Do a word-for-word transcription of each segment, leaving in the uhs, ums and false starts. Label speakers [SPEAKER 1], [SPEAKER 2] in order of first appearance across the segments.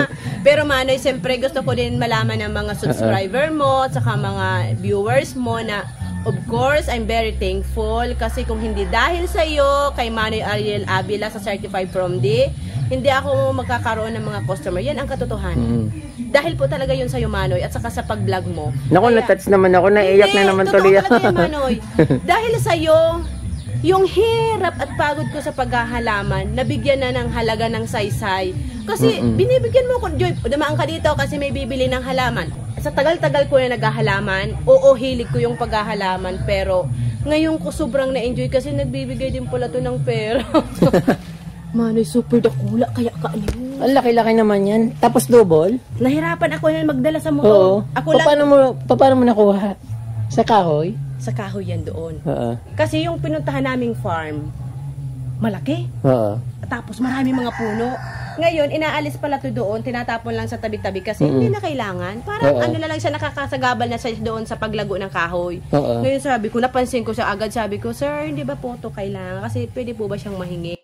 [SPEAKER 1] Pero Manoy, siyempre gusto ko din malaman ng mga subscriber mo at saka mga viewers mo na of course, I'm very thankful kasi kung hindi dahil sa iyo, kay Manoy Ariel Avila sa Certified From D, hindi ako magkakaroon ng mga customer. Yan ang katotohanan. Mm. Dahil po talaga yun sa iyo, Manoy, at saka sa pag-vlog mo.
[SPEAKER 2] Naku, na-touch naman ako, naiyak na naman tuloy ako.
[SPEAKER 1] Totoo talaga yan, Manoy. Dahil sa iyo, yung hirap at pagod ko sa paghahalaman, nabigyan na ng halaga ng saysay. Kasi mm -mm. binibigyan mo ko, Joy, dumaan ka dito kasi may bibili ng halaman. Sa tagal-tagal ko na naghahalaman, oo, hilig ko yung paghahalaman, pero ngayon ko sobrang na-enjoy kasi nagbibigay din pala to ng pera. Manoy, super dakula, kaya kaano.
[SPEAKER 2] Ang laki-laki naman yan. Tapos double?
[SPEAKER 1] Nahirapan ako na magdala sa motor.
[SPEAKER 2] Oo.
[SPEAKER 1] Ako lang.
[SPEAKER 2] Paano mo, paano mo nakuha? Sa kahoy?
[SPEAKER 1] Sa kahoy yan doon.
[SPEAKER 2] Oo.
[SPEAKER 1] Kasi yung pinuntahan naming farm, malaki.
[SPEAKER 2] Oo.
[SPEAKER 1] Tapos maraming mga puno. Ngayon, inaalis pala to doon, tinatapon lang sa tabi-tabi kasi mm-hmm. hindi na kailangan. Parang uh-oh. ano na lang siya, nakakasagabal na siya doon sa paglago ng kahoy. Uh-oh. Ngayon sabi ko, napansin ko siya agad, sabi ko, sir, hindi ba po ito kailangan? Kasi pwede po ba siyang mahingi?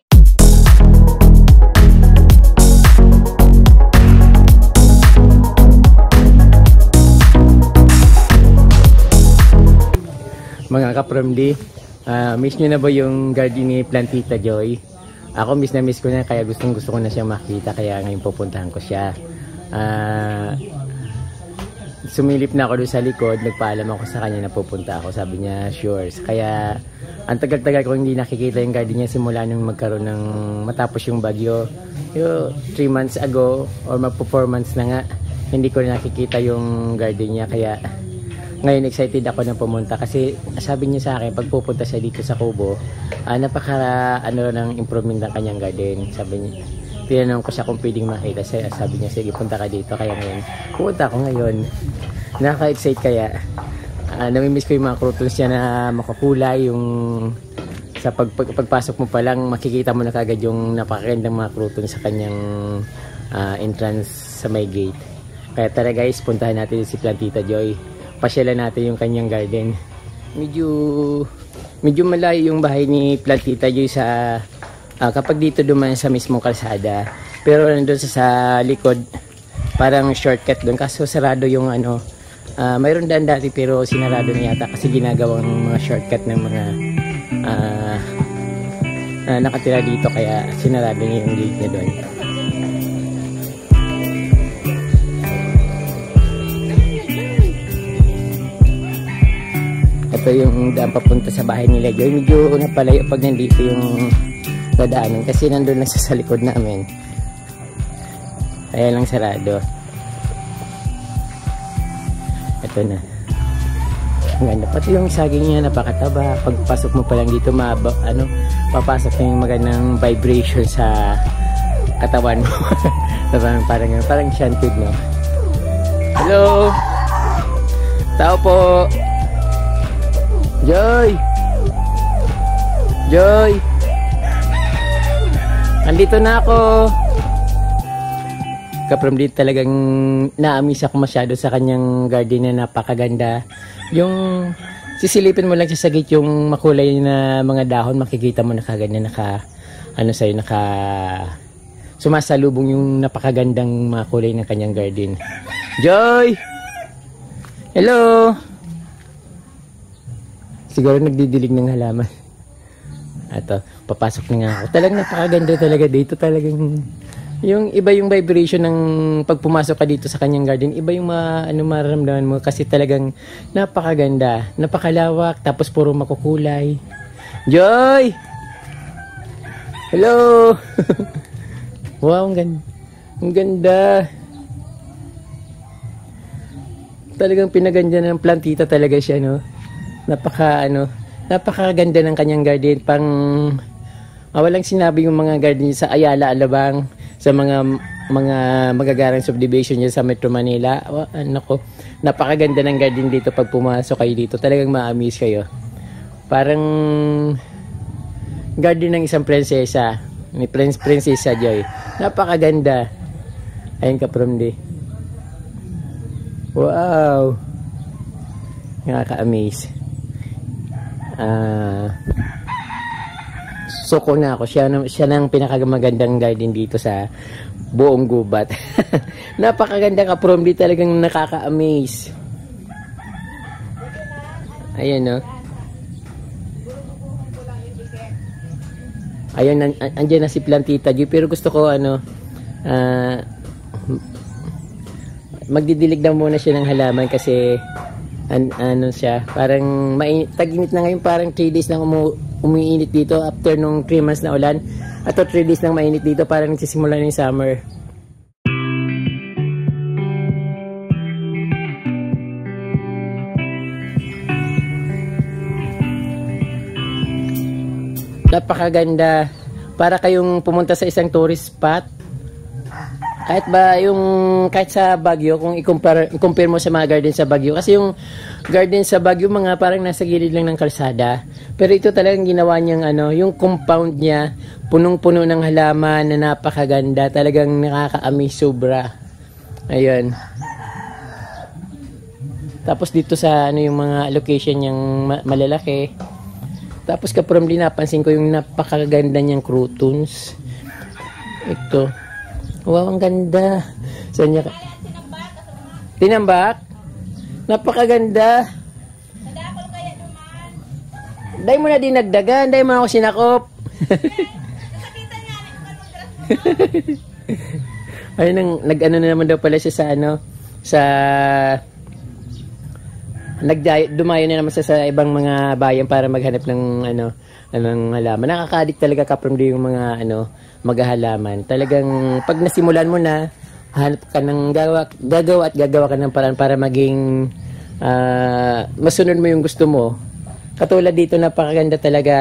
[SPEAKER 2] Mga ka-Promdi, uh, miss nyo na ba yung garden ni Plantita Joy? Ako miss na miss ko na, kaya gustong gusto ko na siya makita, kaya ngayon pupuntahan ko siya. Uh, sumilip na ako doon sa likod, nagpaalam ako sa kanya na pupunta ako, sabi niya sure. Kaya ang tagal-tagal ko hindi nakikita yung garden niya simula nung magkaroon ng matapos yung bagyo. Yung three months ago or magpo four months na nga, hindi ko na nakikita yung garden niya, kaya ngayon excited ako na pumunta kasi sabi niya sa akin pag pupunta siya dito sa Kubo, uh, napaka ano ng improvement ng kanyang garden. Sabi niya, tinanong ko siya kung pwedeng makita siya, sabi niya sige punta ka dito, kaya ngayon pupunta ako ngayon. Nakaka-excite kaya uh, namimiss ko yung mga croutons niya na makakulay, yung sa pag, pag, pagpasok mo pa lang makikita mo na kagad yung napakagandang mga croutons sa kanyang uh, entrance sa may gate. Kaya tara guys, puntahan natin si Plantita Joy. Pasyalan natin yung kanyang garden. Medyo medyo malayo yung bahay ni Plantita Joy sa uh, kapag dito duman sa mismong kalsada. Pero nandun sa, sa likod, parang shortcut doon. Kaso sarado yung ano, uh, mayroon daan dati pero sinarado na yata kasi ginagawang mga shortcut ng mga uh, uh, nakatira dito, kaya sinarado niya yung gate niya doon. Ito yung daan papunta sa bahay nila Joy. Medyo napalayo pag nandito yung dadaanan kasi nandun lang sa likod namin. Kaya lang sarado. Ito na. Ang ganda. Pati yung saging niya napakataba. Pagpasok mo pa lang dito, maaba, ano, papasok na yung magandang vibration sa katawan mo. parang, parang, parang shanted, no? Hello! Tao po! Joy! Joy! Andito na ako! Ka-Promdi, talagang na-amaze ako masyado sa kanyang garden na napakaganda. Yung sisilipin mo lang siya sa gate, yung makulay na mga dahon, makikita mo na kagad na naka, ano sa'yo, naka sumasalubong yung napakagandang mga kulay ng kanyang garden. Joy! Hello! Siguro nagdidilig ng halaman. Ato, papasok na nga ako. Talagang napakaganda talaga dito. Talagang yung iba yung vibration ng pag pumasok ka dito sa kanyang garden. Iba yung ma, ano, mararamdaman mo kasi talagang napakaganda. Napakalawak. Tapos puro makukulay. Joy! Hello! Wow, ang ganda. Ang ganda. Talagang pinaganda ng Plantita talaga siya, no? Napaka ano, napakaganda ng kanyang garden. Pang ah, walang sinabi yung mga garden sa Ayala, Alabang, sa mga mga magagarang subdivision niya sa Metro Manila. Oh, nako, napakaganda ng garden dito pag pumasok kayo dito. Talagang ma-amaze kayo. Parang garden ng isang prinsesa, ni Prince Prinsesa Joy. Napakaganda. Ayun, Ka-Promdi. Wow. Nakaka-amaze. Uh, suko na ako. Siya, siya nang pinakamagandang garden dito sa buong gubat. Napakaganda ka from, di talagang nakaka-amaze. Ayan, no? Ayan, an andyan na si Plantita Joy, pero gusto ko, ano, ah, uh, magdidilig na muna siya ng halaman kasi an ano siya, parang tag-init na ngayon, parang three days nang umu umiinit dito after nung three months na ulan, at three days nang mainit dito, parang nagsisimula na yung summer. Napakaganda, para kayong pumunta sa isang tourist spot. Kahit ba yung, kahit sa Baguio, kung i-compare, i-compare mo sa mga garden sa Baguio. Kasi yung garden sa Baguio, mga parang nasa gilid lang ng kalsada. Pero ito talagang ginawa niyang ano, yung compound niya, punong-puno ng halaman na napakaganda. Talagang nakaka-amaze sobra. Ayun. Tapos dito sa ano yung mga location niyang ma malalaki. Tapos ka-probably napansin ko yung napakaganda niyang croutons. Ito. Wow, ang ganda. Saan niya? Tinambak? Napakaganda.
[SPEAKER 1] Nadakol kaya naman.
[SPEAKER 2] Dahil mo na dinagdagan. Dahil mo ako sinakop.
[SPEAKER 1] Nakakita niya.
[SPEAKER 2] Ayun, nang, nag-ano na naman daw pala siya sa ano, sa... Nagdayo, dumayo na naman siya sa ibang mga bayan para maghanap ng ano, anong halaman. Nakakadik talaga kaprom din yung mga ano, maghahalaman. Talagang pag nasimulan mo na, hanap ka ng gawa, gagawa at gagawa ka ng paraan para maging uh, masunod mo yung gusto mo. Katulad dito, napakaganda talaga.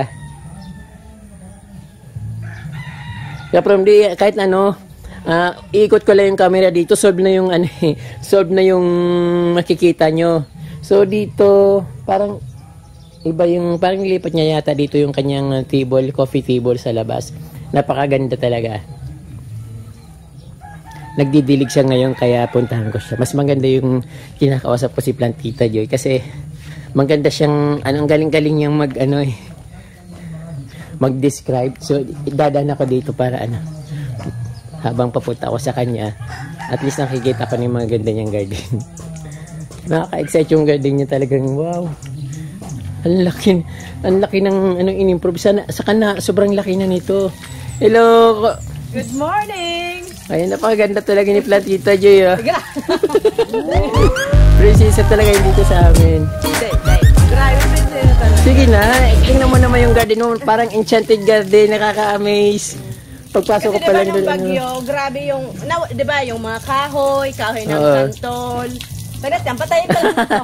[SPEAKER 2] Kaprom di, kahit ano, uh, ikot ko lang yung camera dito, solve na yung ano, solve na yung makikita nyo. So dito, parang iba yung, parang nilipat niya yata dito yung kanyang table, coffee table sa labas. Napakaganda talaga. Nagdidilig siya ngayon kaya puntahan ko siya. Mas maganda yung kinakausap ko si Plantita Joy kasi maganda siyang, anong galing-galing niyang mag, ano eh, mag-describe. So, dadaan ako dito para ano, habang papunta ako sa kanya, at least nakikita ko ng mga ganda niyang garden. Nakaka-excite yung garden niya talagang, wow. Ang laki, ang laki ng anong in-improve. Sana, saka na, sobrang laki na nito. Hello!
[SPEAKER 1] Good morning!
[SPEAKER 2] Ayun, napakaganda talaga ni Plantita Joy. Oh. Prinsesa talaga yung dito sa amin.
[SPEAKER 1] Grabe, prinsesa talaga.
[SPEAKER 2] Sige na, tingnan mo naman yung garden mo. Parang enchanted garden, nakaka-amaze. Pagpasok ko
[SPEAKER 1] diba
[SPEAKER 2] pa lang doon.
[SPEAKER 1] Bagyo, ano. Grabe yung, na, diba yung mga kahoy, kahoy ng
[SPEAKER 2] Oo.
[SPEAKER 1] santol. Tagat yan, patayin pa lang ito.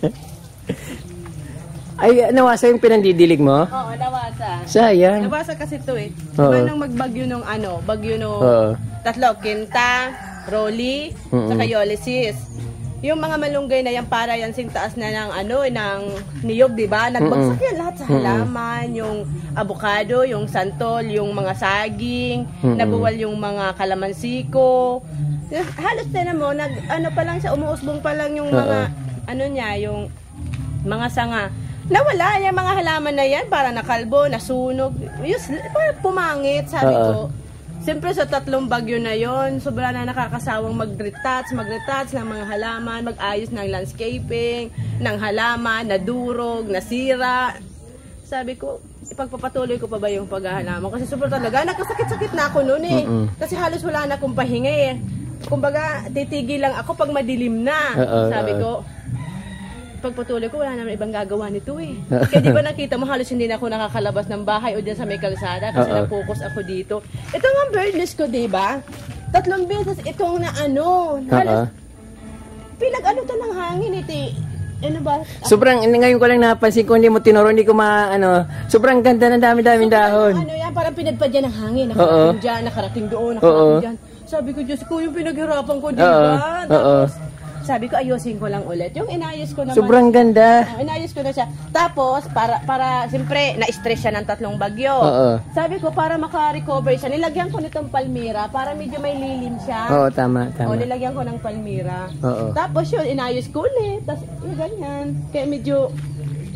[SPEAKER 2] Ay, nawasa yung pinandidilig mo?
[SPEAKER 1] Oo, nawasa.
[SPEAKER 2] Sayang.
[SPEAKER 1] Nawasa kasi ito eh.
[SPEAKER 2] Oo.
[SPEAKER 1] Diba nung magbagyo nung ano, bagyo nung
[SPEAKER 2] Oo.
[SPEAKER 1] tatlo, Quinta, Rolly,
[SPEAKER 2] Mm-mm.
[SPEAKER 1] saka Ulysses. Yung mga malunggay na yan, para yan sing taas na ng ano, ng niyog, di ba? Nagbagsak
[SPEAKER 2] Mm-mm.
[SPEAKER 1] yan lahat sa halaman, yung avocado, yung santol, yung mga saging,
[SPEAKER 2] Mm-mm.
[SPEAKER 1] nabuwal yung mga kalamansiko. Halos na mo, nag, ano pa lang siya, umuusbong pa lang yung mga,
[SPEAKER 2] Oo.
[SPEAKER 1] ano niya, yung mga sanga. Nawala, yung mga halaman na yan, para nakalbo, nasunog, yus, para pumangit, sabi
[SPEAKER 2] Oo.
[SPEAKER 1] ko. Siyempre sa tatlong bagyo na yon, sobra na nakakasawang mag-retouch, mag-retouch ng mga halaman, mag-ayos ng landscaping, ng halaman, nadurog, nasira. Sabi ko, ipagpapatuloy ko pa ba yung paghahalaman? Kasi super talaga, nakasakit-sakit na ako noon eh.
[SPEAKER 2] Mm-mm.
[SPEAKER 1] Kasi halos wala na akong pahinga eh. Kumbaga, titigil lang ako pag madilim na.
[SPEAKER 2] Oo,
[SPEAKER 1] Sabi
[SPEAKER 2] oo.
[SPEAKER 1] ko, pagpatuloy ko, wala naman ibang gagawa nito eh. Kaya di ba nakita mo, halos hindi na ako nakakalabas ng bahay o dyan sa may kalsada kasi
[SPEAKER 2] Oo.
[SPEAKER 1] na-focus ako dito. Ito nga birdless ko, di ba? Tatlong beses itong na ano, halos,
[SPEAKER 2] Oo.
[SPEAKER 1] pinag-ano to ng hangin ito eh. Ano ba?
[SPEAKER 2] Sobrang, ngayon ko lang napansin ko, hindi mo tinuro, hindi ko ma, ano, sobrang ganda ng dami-daming dahon.
[SPEAKER 1] Ano yan, parang pinagpa dyan ng hangin.
[SPEAKER 2] Oo.
[SPEAKER 1] Nakarating dyan, nakarating doon, nakarating
[SPEAKER 2] Oo.
[SPEAKER 1] dyan. Sabi ko, Diyos ko, yung pinaghirapan ko, di
[SPEAKER 2] Oo.
[SPEAKER 1] ba?
[SPEAKER 2] Oo.
[SPEAKER 1] Tapos, sabi ko, ayusin ko lang ulit. Yung inayos ko naman.
[SPEAKER 2] Sobrang ganda.
[SPEAKER 1] Oh, inayos ko na siya. Tapos, para, para siyempre, na-stress siya ng tatlong bagyo.
[SPEAKER 2] Oo.
[SPEAKER 1] Sabi ko, para maka-recover siya, nilagyan ko nitong palmira para medyo may lilim siya.
[SPEAKER 2] Oo, tama,
[SPEAKER 1] O,
[SPEAKER 2] tama.
[SPEAKER 1] nilagyan ko ng palmira.
[SPEAKER 2] Oo.
[SPEAKER 1] Tapos yun, inayos ko ulit. Tapos, yung ganyan. Kaya medyo,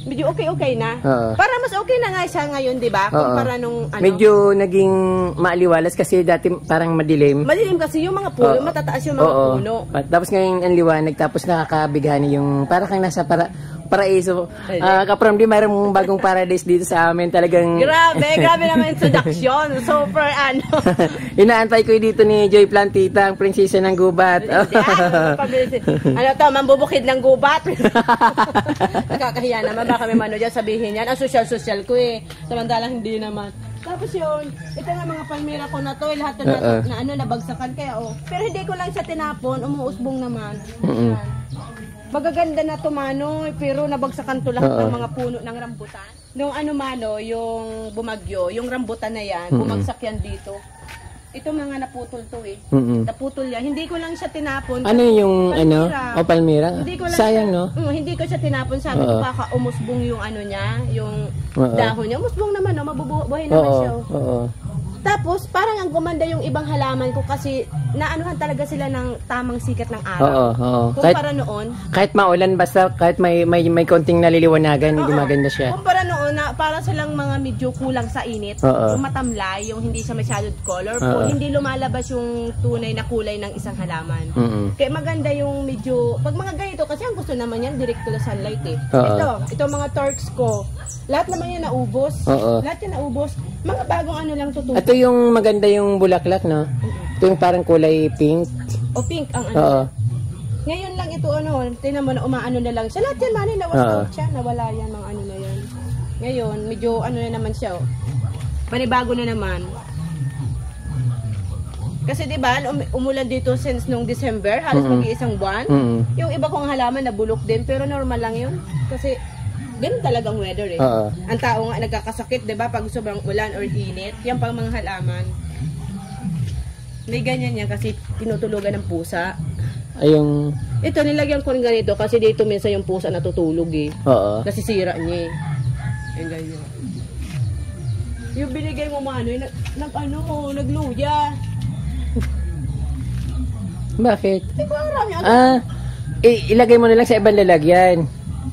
[SPEAKER 1] medyo okay-okay na.
[SPEAKER 2] Oo.
[SPEAKER 1] Para mas okay na nga siya ngayon, di ba? Kumpara nung ano.
[SPEAKER 2] Medyo naging maaliwalas kasi dati parang madilim.
[SPEAKER 1] Madilim kasi yung mga puno,
[SPEAKER 2] Oo.
[SPEAKER 1] matataas yung mga
[SPEAKER 2] Oo.
[SPEAKER 1] puno.
[SPEAKER 2] At tapos ngayon ang liwanag, tapos nakakabigani yung, parang kang nasa para, paraiso. Ah, Kaprom, di mayroong bagong paradise dito sa amin. Talagang...
[SPEAKER 1] Grabe, grabe naman introduction. Super ano.
[SPEAKER 2] Inaantay ko dito ni Joy Plantita, ang prinsesa ng gubat.
[SPEAKER 1] Hindi, ah, pabilis- ano to, mambubukid ng gubat. Nakakahiya naman, baka may mano dyan sabihin yan. Ang social-social ko eh. Samantalang hindi naman. Tapos yun, ito nga mga palmera ko na to, eh, lahat na,
[SPEAKER 2] Uh-uh.
[SPEAKER 1] na, ano, nabagsakan kaya oh. Pero hindi ko lang siya tinapon, umuusbong naman.
[SPEAKER 2] Mm-mm.
[SPEAKER 1] Yan. Magaganda na to mano, eh, pero nabagsakan to lahat
[SPEAKER 2] Oo.
[SPEAKER 1] ng mga puno ng rambutan. Nung ano mano, yung bumagyo, yung rambutan na yan,
[SPEAKER 2] Mm-mm.
[SPEAKER 1] bumagsak yan dito. Ito mga naputol to eh.
[SPEAKER 2] Mm-mm.
[SPEAKER 1] Naputol yan. Hindi ko lang siya tinapon.
[SPEAKER 2] Ano yung ano?
[SPEAKER 1] Palmira.
[SPEAKER 2] O Palmira?
[SPEAKER 1] Hindi ko lang
[SPEAKER 2] Sayang,
[SPEAKER 1] siya,
[SPEAKER 2] no?
[SPEAKER 1] Mm, hindi ko siya tinapon. Sabi ko
[SPEAKER 2] Oo.
[SPEAKER 1] baka umusbong yung ano niya, yung
[SPEAKER 2] Oo.
[SPEAKER 1] dahon niya. Umusbong naman, no? Mabubuhay naman
[SPEAKER 2] Oo.
[SPEAKER 1] siya. oh.
[SPEAKER 2] Oo.
[SPEAKER 1] Tapos, parang ang gumanda yung ibang halaman ko kasi naanuhan talaga sila ng tamang sikat ng
[SPEAKER 2] Oo.
[SPEAKER 1] araw.
[SPEAKER 2] Oo.
[SPEAKER 1] Kumpara
[SPEAKER 2] Kahit,
[SPEAKER 1] noon,
[SPEAKER 2] kahit maulan, basta kahit may may may konting naliliwanagan,
[SPEAKER 1] Oo.
[SPEAKER 2] gumaganda siya.
[SPEAKER 1] kumpara noon na para silang mga medyo kulang sa init,
[SPEAKER 2] Oo.
[SPEAKER 1] yung matamlay, yung hindi siya masyadong colorful,
[SPEAKER 2] Oo.
[SPEAKER 1] hindi lumalabas yung tunay na kulay ng isang halaman.
[SPEAKER 2] Mm-mm.
[SPEAKER 1] Kaya maganda yung medyo, pag mga ganito, kasi ang gusto naman yan, direct to the sunlight eh.
[SPEAKER 2] Oo.
[SPEAKER 1] Ito, ito mga Turks ko, lahat naman yan naubos.
[SPEAKER 2] Oo.
[SPEAKER 1] Lahat yan naubos. Mga bagong ano lang tutubo.
[SPEAKER 2] Ito yung maganda yung bulaklak, no? Ito yung parang kulay pink.
[SPEAKER 1] O pink ang ano.
[SPEAKER 2] Oo.
[SPEAKER 1] Ngayon lang ito ano, tingnan mo na umaano na lang siya. Lahat yan mani, nawas
[SPEAKER 2] Oo.
[SPEAKER 1] out siya, nawala yan, mga ano na yan. Ngayon, medyo ano na naman siya oh. Panibago na naman. Kasi 'di ba, um, umulan dito since nung December, halos
[SPEAKER 2] Mm-mm.
[SPEAKER 1] mag-iisang buwan.
[SPEAKER 2] Mm-mm.
[SPEAKER 1] Yung iba kong halaman nabulok din, pero normal lang 'yun. Kasi ganun talagang weather eh.
[SPEAKER 2] Oo.
[SPEAKER 1] Ang tao nga nagkakasakit, 'di ba, pag sobrang ulan or init. Yan pang mga halaman. May ganyan yan kasi tinutulugan ng pusa.
[SPEAKER 2] Ay, yung...
[SPEAKER 1] Ito, nilagyan ko rin ganito kasi dito minsan yung pusa natutulog eh.
[SPEAKER 2] Oo.
[SPEAKER 1] Nasisira niya eh. Yung ganyan. Yung binigay mo mano, nag, nag ano, nagluya.
[SPEAKER 2] Bakit?
[SPEAKER 1] Hindi ko alam yan.
[SPEAKER 2] Ah, i- ilagay mo na lang sa ibang lalagyan.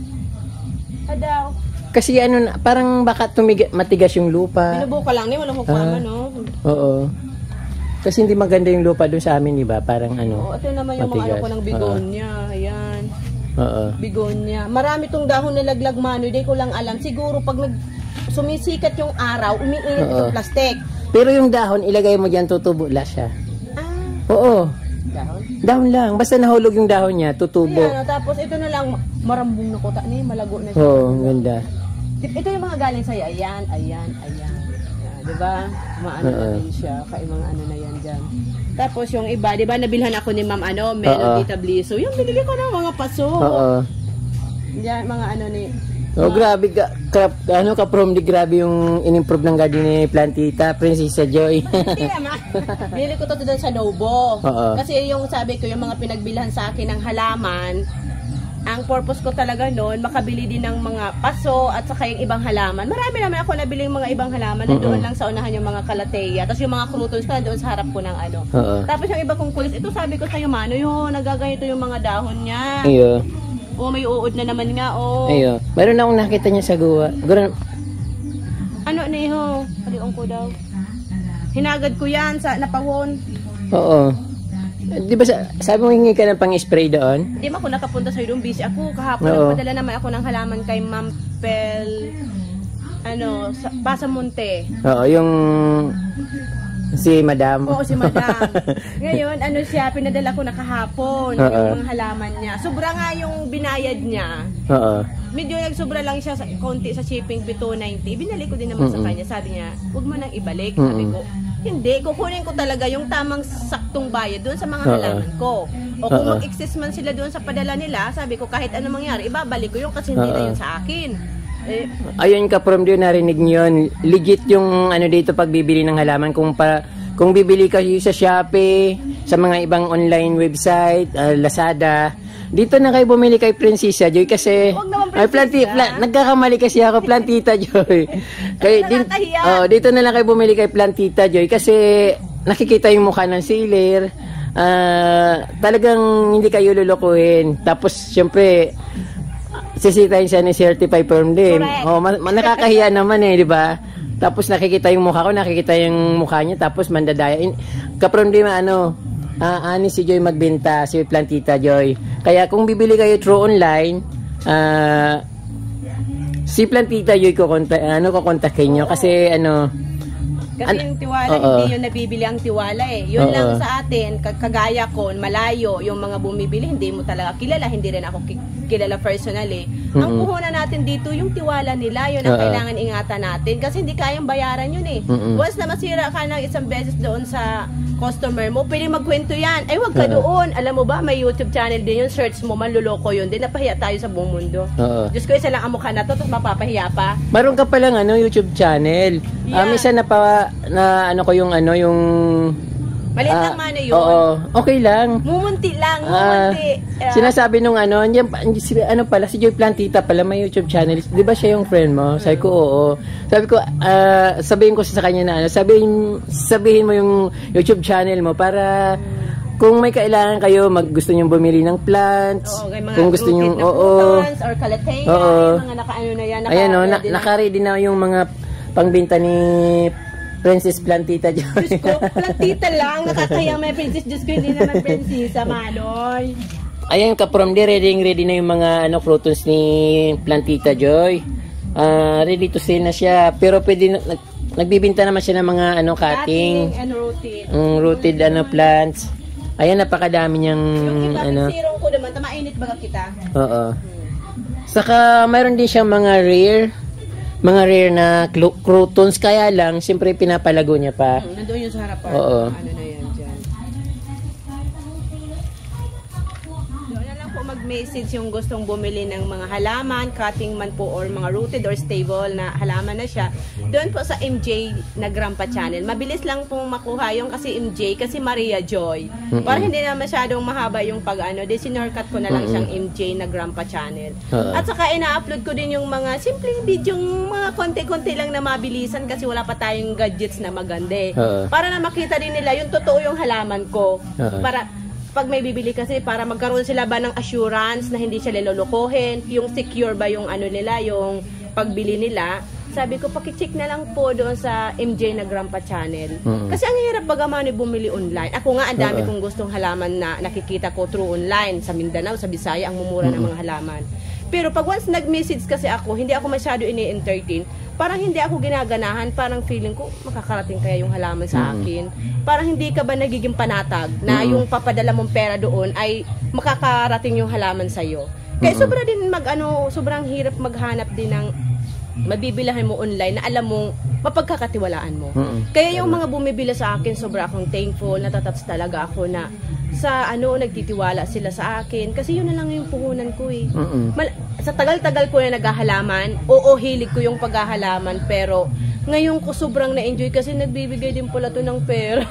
[SPEAKER 1] Adaw.
[SPEAKER 2] Kasi ano, na- parang baka tumiga, matigas yung lupa.
[SPEAKER 1] Binubuka lang niya, walang hukama,
[SPEAKER 2] Ah.
[SPEAKER 1] no?
[SPEAKER 2] Oo. Kasi hindi maganda yung lupa doon sa amin, di ba? Parang ano.
[SPEAKER 1] Oo, ito naman yung mga ano
[SPEAKER 2] matigas.
[SPEAKER 1] ko ng bigonya. Ayan.
[SPEAKER 2] Oo.
[SPEAKER 1] Bigonya. Marami tong dahon na laglag mano, hindi ko lang alam. Siguro pag nag sumisikat yung araw, umiinit
[SPEAKER 2] Oo.
[SPEAKER 1] itong plastic.
[SPEAKER 2] Pero yung dahon, ilagay mo dyan, tutubo la siya.
[SPEAKER 1] Ah,
[SPEAKER 2] Oo.
[SPEAKER 1] dahon?
[SPEAKER 2] Dahon lang. Basta nahulog yung dahon niya, tutubo.
[SPEAKER 1] Ayan, tapos ito na lang, marambong na kuta niya, malago na siya.
[SPEAKER 2] Oo, ang ganda.
[SPEAKER 1] Ito yung mga galing sa'yo. Ayan, ayan, ayan. Ayan, diba? Maano
[SPEAKER 2] Oo.
[SPEAKER 1] na din siya. Kaya mga ano na yan dyan. Tapos yung iba, diba, nabilhan ako ni Ma'am ano, Melody
[SPEAKER 2] Oo.
[SPEAKER 1] Tabliso. Yung binili ko ng mga paso.
[SPEAKER 2] Oo.
[SPEAKER 1] Diyan, mga ano ni...
[SPEAKER 2] Oh, grabe ka, ka, ano ka prom di grabe yung in-improve ng garden ni Plantita, Prinsesa Joy.
[SPEAKER 1] Hindi naman. Bili ko to doon sa Novo.
[SPEAKER 2] Oo.
[SPEAKER 1] Kasi yung sabi ko, yung mga pinagbilhan sa akin ng halaman, ang purpose ko talaga noon, makabili din ng mga paso at saka yung ibang halaman. Marami naman ako nabili yung mga ibang halaman na doon
[SPEAKER 2] Oo.
[SPEAKER 1] lang sa unahan yung mga kalateya. Tapos yung mga croutons ko na doon sa harap ko ng ano.
[SPEAKER 2] Oo.
[SPEAKER 1] Tapos yung iba kong kulis, ito sabi ko sa'yo, mano, yun, nagaganito yung mga dahon niya.
[SPEAKER 2] Ayo.
[SPEAKER 1] O, may uod na naman nga, o.
[SPEAKER 2] Ayo. Meron na akong nakita niya sa guwa. Gura,
[SPEAKER 1] Ano, niho? Kaliong ko daw. Hinagad ko yan sa napahon.
[SPEAKER 2] oo. Di ba sa, sabi mo hingi ka ng pang-spray doon?
[SPEAKER 1] Hindi mo ako nakapunta sa'yo doon, busy ako. Kahapon,
[SPEAKER 2] Oo.
[SPEAKER 1] nagpadala naman ako ng halaman kay Ma'am Pel, ano, sa Pasamonte.
[SPEAKER 2] Oo, yung si Madam.
[SPEAKER 1] Oo, si Madam. Ngayon, ano siya, pinadala ko na kahapon,
[SPEAKER 2] Oo.
[SPEAKER 1] yung mga halaman niya. Sobra nga yung binayad niya.
[SPEAKER 2] Oo.
[SPEAKER 1] Medyo nagsobra lang siya sa konti sa shipping, two ninety. Binalik ko din naman sa
[SPEAKER 2] Mm-mm.
[SPEAKER 1] kanya. Sabi niya, huwag mo nang ibalik. Sabi
[SPEAKER 2] Mm-mm.
[SPEAKER 1] ko, hindi, kukunin ko talaga yung tamang saktong bayad doon sa mga
[SPEAKER 2] Oo.
[SPEAKER 1] halaman ko. O kung
[SPEAKER 2] Oo.
[SPEAKER 1] mag-exist man sila doon sa padala nila, sabi ko, kahit ano mangyari, ibabalik ko yung kasi hindi na
[SPEAKER 2] Oo.
[SPEAKER 1] yun sa akin. Eh,
[SPEAKER 2] Ayun ka from doon, narinig niyo yun. Legit yung ano dito pagbibili ng halaman. Kung pa, kung bibili kayo sa Shopee, sa mga ibang online website, ah, Lazada, dito na kayo bumili kay Prinsesa Joy kasi
[SPEAKER 1] Huwag naman
[SPEAKER 2] ay planti,
[SPEAKER 1] Prinsesa.
[SPEAKER 2] pla, nagkakamali kasi ako Plantita Joy. Kaya din,
[SPEAKER 1] Nakakahiya.
[SPEAKER 2] oh, dito na lang kayo bumili kay Plantita Joy kasi nakikita yung mukha ng sealer. Ah, talagang hindi kayo lulukuhin. Tapos syempre sisitahin siya ni Certified Firm din.
[SPEAKER 1] Correct.
[SPEAKER 2] Oh, ma- ma- nakakahiya naman eh, di ba? Tapos nakikita yung mukha ko, nakikita yung mukha niya, tapos mandadaya. In, kaproblema ano, ah, ani si Joy magbenta, si Plantita Joy. Kaya kung bibili kayo through online, ah, si Plantita Joy ko konta, ano ko kontakin nyo kasi ano,
[SPEAKER 1] Kasi
[SPEAKER 2] An-
[SPEAKER 1] yung tiwala,
[SPEAKER 2] Oo.
[SPEAKER 1] hindi yun nabibili ang tiwala eh. Yun
[SPEAKER 2] Oo.
[SPEAKER 1] lang sa atin, kag- kagaya ko, malayo, yung mga bumibili, hindi mo talaga kilala, hindi rin ako ki- kilala personally. Ang
[SPEAKER 2] Mm-mm.
[SPEAKER 1] puhunan natin dito, yung tiwala nila, yun ang
[SPEAKER 2] Oo.
[SPEAKER 1] kailangan ingatan natin. Kasi hindi kayang bayaran yun eh.
[SPEAKER 2] Mm-mm.
[SPEAKER 1] Once na masira ka ng isang beses doon sa customer mo, pwede magkwento yan. Ay, wag ka
[SPEAKER 2] Oo.
[SPEAKER 1] doon. Alam mo ba, may YouTube channel din yun, search mo, manluloko yun. Din napahiya tayo sa buong mundo.
[SPEAKER 2] oo.
[SPEAKER 1] Diyos ko, isa lang ang mukha na to, tapos mapapahiya pa.
[SPEAKER 2] Meron ka palang ano, YouTube channel. Ah,
[SPEAKER 1] Yeah.
[SPEAKER 2] minsan na pa, na ano ko yung ano, yung...
[SPEAKER 1] Maliit
[SPEAKER 2] ah,
[SPEAKER 1] lang mana yun.
[SPEAKER 2] Oo, okay lang.
[SPEAKER 1] Mumunti lang,
[SPEAKER 2] Ah,
[SPEAKER 1] mumunti. Ah,
[SPEAKER 2] sinasabi nung ano, yan, si, ano pala, si Joy Plantita pala, may YouTube channel. Di ba siya yung friend mo? Sabi ko, oo. Sabi ko, ah, sabihin ko sa kanya na ano, sabihin, sabihin mo yung YouTube channel mo para kung may kailangan kayo, mag, gusto nyo bumili ng plants,
[SPEAKER 1] Oo, kay mga
[SPEAKER 2] kung gusto nyo,
[SPEAKER 1] rooted na
[SPEAKER 2] oo.
[SPEAKER 1] croutons or kalateya,
[SPEAKER 2] Oo.
[SPEAKER 1] yung mga nakaano na yan.
[SPEAKER 2] Ayan o, na,
[SPEAKER 1] naka-ready na.
[SPEAKER 2] naka-ready na yung mga pangbenta ni Princess Plantita Joy.
[SPEAKER 1] Diyos ko, plantita lang, nakakaya may princess. Diyos ko, hindi naman prinsesa, Manoy.
[SPEAKER 2] Ayan ka from there, ready ready na yung mga ano croutons ni Plantita Joy. Ah, ready to sell na siya. Pero pwede na- nag, nagbibenta naman siya ng mga ano cutting,
[SPEAKER 1] Cutting and rooted.
[SPEAKER 2] mm, rooted ano plants. Ayan, napakadami niyang
[SPEAKER 1] Yung iba,
[SPEAKER 2] ano.
[SPEAKER 1] sirong ko naman, tamainit baga kita.
[SPEAKER 2] Oo. Saka mayroon din siyang mga rare mga rare na clo- croutons, kaya lang siyempre pinapalago niya pa.
[SPEAKER 1] Hmm, nandoon yung sa harapan.
[SPEAKER 2] Oo.
[SPEAKER 1] Ano na yan dyan. Doon na lang po mag-message yung gustong bumili ng mga halaman, cutting man po or mga rooted or stable na halaman na siya. Doon po sa M J na Grandpa Channel. Mabilis lang pong makuha yung kasi M J, kasi Maria Joy.
[SPEAKER 2] Mm-mm.
[SPEAKER 1] Para hindi na masyadong mahaba yung pag ano, di sinorkat ko na lang
[SPEAKER 2] Mm-mm.
[SPEAKER 1] siyang M J na Grandpa Channel.
[SPEAKER 2] Oo.
[SPEAKER 1] At saka ina-upload ko din yung mga simpleng video, yung mga konti-konti lang na mabilisan kasi wala pa tayong gadgets na maganda eh.
[SPEAKER 2] Oo.
[SPEAKER 1] Para na makita din nila yung totoo yung halaman ko.
[SPEAKER 2] Oo.
[SPEAKER 1] Para pag may bibili kasi, para magkaroon sila ba ng assurance na hindi siya lilolokohin, yung secure ba yung ano nila, yung pagbili nila. Sabi ko, pakicheck na lang po doon sa M J na Grandpa Channel.
[SPEAKER 2] Mm.
[SPEAKER 1] Kasi ang hirap baga man bumili online. Ako nga, ang dami
[SPEAKER 2] Oo.
[SPEAKER 1] kong gustong halaman na nakikita ko through online. Sa Mindanao, sa Bisaya, ang mumura ng mga halaman. Pero pag once nag-message kasi ako, hindi ako masyado ini-entertain. Parang hindi ako ginaganahan. Parang feeling ko, makakarating kaya yung halaman sa akin. Parang hindi ka ba nagiging panatag na
[SPEAKER 2] Mm-mm.
[SPEAKER 1] yung papadala mong pera doon ay makakarating yung halaman sa'yo. Kaya
[SPEAKER 2] Mm-mm.
[SPEAKER 1] sobra din mag, ano, sobrang hirap maghanap din ng mabibilahan mo online na alam mong mapagkakatiwalaan mo.
[SPEAKER 2] Mm-mm.
[SPEAKER 1] Kaya yung mga bumibili sa akin, sobra akong thankful, natatats talaga ako na sa ano, nagtitiwala sila sa akin. Kasi yun na lang yung puhunan ko eh.
[SPEAKER 2] Mm-mm.
[SPEAKER 1] Mal- sa tagal-tagal ko na naghahalaman, oo, hilig ko yung paghahalaman, pero ngayon ko sobrang na-enjoy kasi nagbibigay din pala to ng pera.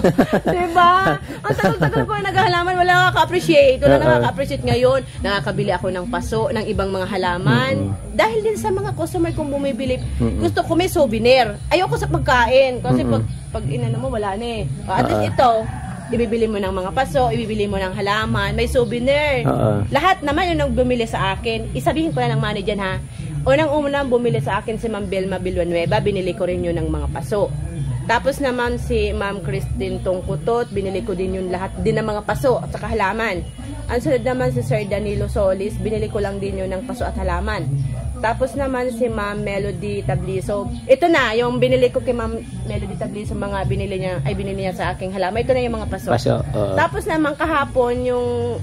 [SPEAKER 1] Diba? Ang tagal-tagal ko na naghahalaman, wala nakaka-appreciate. Wala
[SPEAKER 2] Oo.
[SPEAKER 1] nakaka-appreciate ngayon. Nakakabili ako ng paso, ng ibang mga halaman.
[SPEAKER 2] Mm-mm.
[SPEAKER 1] Dahil din sa mga customer kong bumibili,
[SPEAKER 2] Mm-mm.
[SPEAKER 1] gusto ko may souvenir. Ayoko sa pagkain. Kasi
[SPEAKER 2] Mm-mm.
[SPEAKER 1] pag, pag inano mo, wala na eh. At
[SPEAKER 2] Oo.
[SPEAKER 1] least ito, ibibili mo ng mga paso, ibibili mo ng halaman, may souvenir.
[SPEAKER 2] Oo.
[SPEAKER 1] Lahat naman yung nang bumili sa akin, isabihin ko na ng manager ha. Unang-unang bumili sa akin si Ma'am Belma Villanueva, binili ko rin yun ng mga paso. Tapos naman si Ma'am Christine Tongkutot, binili ko din yun lahat din ng mga paso at saka halaman. Ang sunod naman si Sir Danilo Solis, binili ko lang din yun ng paso at halaman. Tapos naman si Ma'am Melody Tabliso. Ito na, yung binili ko kay Ma'am Melody Tabliso, mga binili niya, ay binili niya sa aking halaman. Ito na yung mga paso.
[SPEAKER 2] Paso, oo.
[SPEAKER 1] Tapos naman kahapon, yung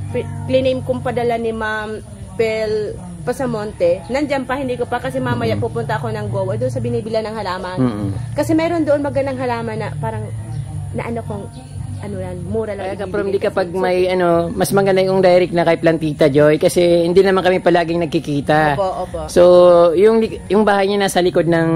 [SPEAKER 1] clean kong padala ni Ma'am Pel Pasamonte, nandyan pa, hindi ko pa kasi mamaya pupunta ako ng Goa doon sa binibila ng halaman.
[SPEAKER 2] Mm-mm.
[SPEAKER 1] Kasi mayroon doon magandang halaman na parang na ano kong ano yan, mura lang.
[SPEAKER 2] Kaya from di kapag may ano, mas maganda yung direct na kay Plantita Joy kasi hindi naman kami palaging nagkikita.
[SPEAKER 1] Opo, opo.
[SPEAKER 2] So, yung yung bahay niya nasa likod ng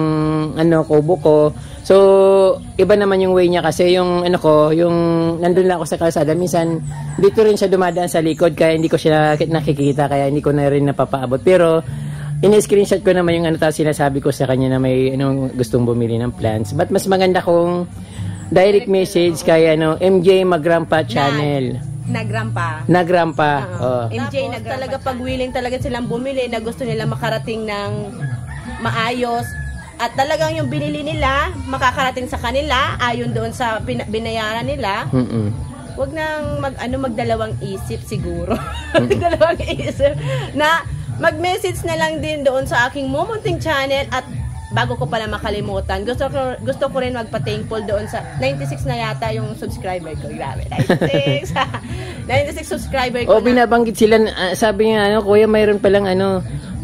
[SPEAKER 2] ano kubo ko. So, iba naman yung way niya kasi yung ano ko, yung nandun lang ako sa kalsada, minsan dito rin siya dumadaan sa likod kaya hindi ko siya nakikita kaya hindi ko na rin napapaabot. Pero ini-screenshot ko naman yung ano tapos sinasabi ko sa kanya na may ano, gustong bumili ng plants. But mas maganda kung direct message kay ano M J Magrampa channel.
[SPEAKER 1] Nagram pa.
[SPEAKER 2] Nagram pa. Oh.
[SPEAKER 1] M J,
[SPEAKER 3] Tapos,
[SPEAKER 1] nag talaga pag willing talaga silang bumili na gusto nila makarating ng maayos at talagang yung binili nila makakarating sa kanila ayon doon sa pina- binayaran nila.
[SPEAKER 2] Mm-mm.
[SPEAKER 1] Wag nang mag ano magdalawang isip siguro. Magdalawang isip na mag-message na lang din doon sa aking Momunting channel at bago ko pala makalimutan, gusto ko gusto ko rin magpa-thankful doon sa ninety-six na yata yung subscriber ko. Grabe, ninety-six. ninety-six subscriber ko.
[SPEAKER 2] Oh, binabanggit sila, uh, sabi niya ano, kuya, mayroon palang ano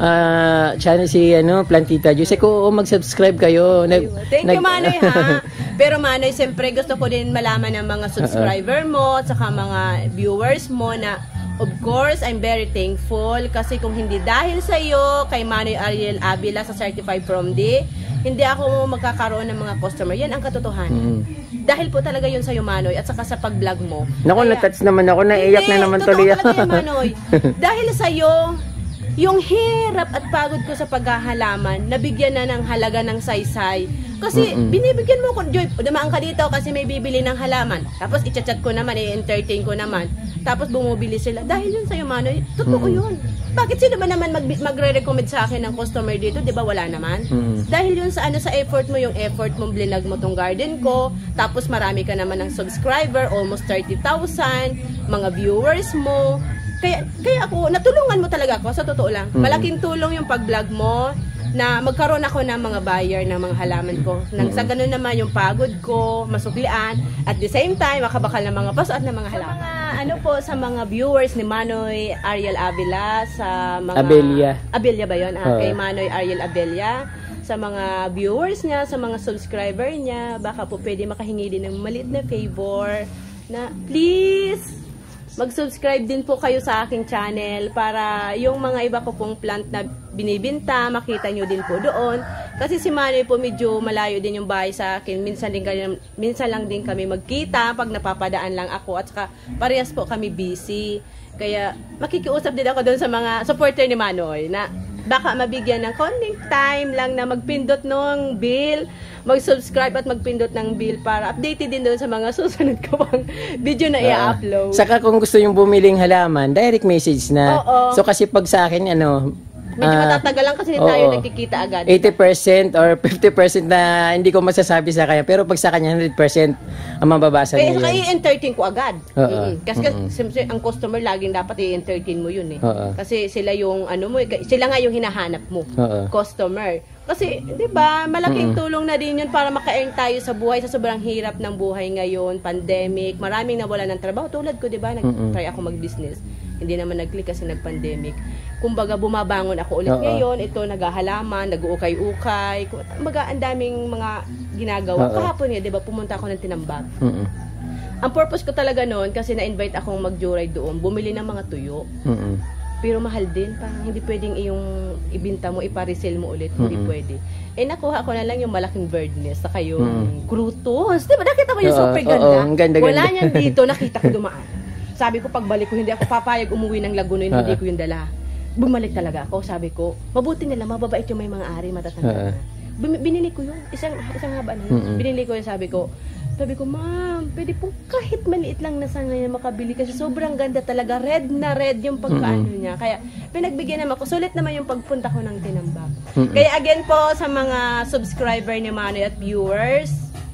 [SPEAKER 2] uh, channel si ano Plantita Joy. Ko, oh, mag-subscribe kayo. Nag,
[SPEAKER 1] Thank
[SPEAKER 2] nag,
[SPEAKER 1] you, Manoy, ha. Pero Manoy, siyempre gusto ko din malaman ng mga subscriber mo at saka mga viewers mo na of course, I'm very thankful kasi kung hindi dahil sa iyo kay Manoy Ariel Avila sa Certified From D, hindi ako magkakaroon ng mga customer. Yan ang katotohanan. Mm. Dahil po talaga yun sa iyo, Manoy, at saka sa pag-vlog mo.
[SPEAKER 2] Naku, na-touch naman ako, naiyak na naman tuloy.
[SPEAKER 1] Totoo talaga yan, Manoy. Dahil sa iyo, yung hirap at pagod ko sa paghahalaman, nabigyan na ng halaga ng saysay. Kasi Mm-mm. binibigyan mo ko, Joy, dumaan ka dito kasi may bibili ng halaman. Tapos i-chat ko naman, i-entertain ko naman. Tapos bumubili sila. Dahil yun sa'yo, Manoy, totoo Mm-mm. yun. Bakit sino ba naman mag- magre-recommend sa akin ng customer dito? Di ba wala naman? Mm-mm. Dahil yun sa ano sa effort mo, yung effort mo, blinag mo tong garden ko. Tapos marami ka naman ng subscriber, almost thirty thousand, mga viewers mo. Kaya, kaya ako, natulungan mo talaga ako, sa totoo lang. Mm-hmm. Malaking tulong yung pag-vlog mo na magkaroon ako ng mga buyer ng mga halaman ko. Nang mm-hmm. sa ganun naman yung pagod ko, masuklian, at the same time, makabakal ng mga paso at ng mga halaman. Sa mga, ano po, sa mga viewers ni Manoy Ariel Avila, sa mga...
[SPEAKER 2] Abelia.
[SPEAKER 1] Abelia ba yun? Ah,
[SPEAKER 2] uh.
[SPEAKER 1] Kay Manoy Ariel Abelia. Sa mga viewers niya, sa mga subscriber niya, baka po pwede makahingi din ng maliit na favor na please, mag-subscribe din po kayo sa aking channel para yung mga iba ko pong plant na binibinta, makita nyo din po doon. Kasi si Manoy po medyo malayo din yung bahay sa akin. Minsan, din kami, minsan lang din kami magkita pag napapadaan lang ako at saka parehas po kami busy. Kaya makikiusap din ako doon sa mga supporter ni Manoy na baka mabigyan ng konting time lang na magpindot ng bill, mag-subscribe at magpindot ng bill para updated din doon sa mga susunod ko pang video na i-upload.
[SPEAKER 2] Uh, saka kung gusto yung bumiling halaman, direct message na.
[SPEAKER 1] Oo.
[SPEAKER 2] So kasi pag sa akin, ano,
[SPEAKER 1] medyo uh, matatagal lang kasi tayo oo, nagkikita agad.
[SPEAKER 2] eighty percent or fifty percent na hindi ko masasabi sa kanya. Pero pag sa kanya, one hundred percent ang mababasa niya.
[SPEAKER 1] Kaya i entertain ko agad.
[SPEAKER 2] Uh, uh,
[SPEAKER 1] kasi uh, uh. Kasi ang customer laging dapat i-entertain mo yun eh.
[SPEAKER 2] Uh, uh.
[SPEAKER 1] Kasi sila yung ano mo, sila nga yung hinahanap mo. Uh, uh. Customer. Kasi, di ba, malaking mm-hmm. tulong na din yun para maka-earn tayo sa buhay, sa sobrang hirap ng buhay ngayon, pandemic, maraming nawala ng trabaho. Tulad ko, di ba, nag-try mm-hmm. ako mag-business. Hindi naman nag-click kasi nag-pandemic. Kumbaga, bumabangon ako ulit Uh-oh. ngayon. Ito, naghahalaman, nag-uukay-ukay. Kumbaga, ang daming mga ginagawa. Uh-oh. Kahapon niya, di ba, pumunta ako ng Tinambak. Mm-hmm. Ang purpose ko talaga noon, kasi na-invite akong mag-joyride doon, bumili ng mga tuyo. Mm-hmm. Pero mahal din, parang hindi pwedeng iyong ibinta mo, iparesell mo ulit, hindi mm-hmm. pwede. Eh, nakuha ko na lang yung malaking birdness, saka yung mm-hmm. croutons. Diba, nakita mo yung uh, super ganda? Uh, uh, ganda Wala ganda. Niyan dito, nakita ko dumaan. Sabi ko, pagbalik ko, hindi ako papayag umuwi ng Laguna, uh, hindi ko yung dala. Bumalik talaga ako, sabi ko, mabuti nila, mababait yung may mga ari, matatanda uh, na. Binili ko yun, isang, isang haba na yun. Mm-hmm. Binili ko yun, sabi ko, Sabi ko, ma'am, pwede po kahit maliit lang na sana niya makabili kasi sobrang ganda talaga. Red na red yung pagkaano mm-hmm. niya. Kaya pinagbigyan naman ko. Sulit naman yung pagpunta ko ng Tinambak. Mm-hmm. Kaya again po sa mga subscriber ni Manoy at viewers,